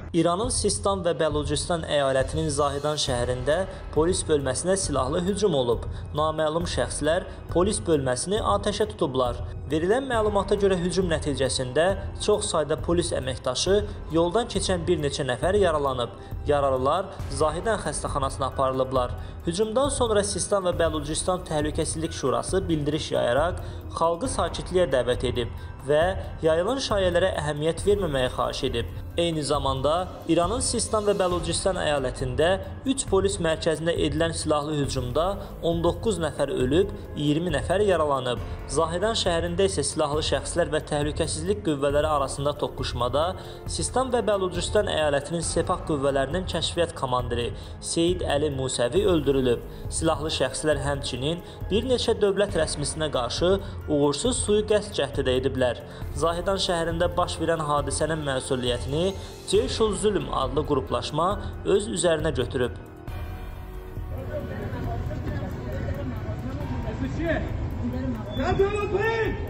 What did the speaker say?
İranın Sistan və Bəlucistan əyalətinin Zahidan şəhərində polis bölməsinə silahlı hücum olub. Naməlum şəxslər polis bölməsini atəşə tutublar. Verilən məlumata görə hücum nəticəsində çox sayda polis əməkdaşı, yoldan keçən bir neçə nəfər yaralanıb. Yaralılar Zahidan xəstəxanasına aparılıblar. Hücumdan sonra Sistan və Bəlucistan Təhlükəsizlik Şurası bildiriş yayaraq xalqı sakitliyə dəvət edib və yayılan şayələrə əhəmiyyət verməməyə xahiş edib. Eyni zamanda İranın Sistan və Bəlucistan əyalətində 3 polis mərkəzində edilən silahlı hücumda 19 nəfər ölüb, 20 nəfər yaralanıb. Zahidan şəhərində isə silahlı şəxslər və təhlükəsizlik qüvvələri arasında toqquşmada Sistan və Bəlucistan əyalətinin Sepah qüvvələrinin kəşfiyyat komandiri Seyid Əli Musəvi öldürülüb. Silahlı şəxslər həmçinin bir neçə dövlət rəsmisinə qarşı uğursuz sui-qəsd cəhdi də ediblər. Zahidan şəhərində baş verən hadisənin məsuliyyətini Ceyş-ül-Zülm adlı qruplaşma öz üzərinə götürüb. Gidelim abi.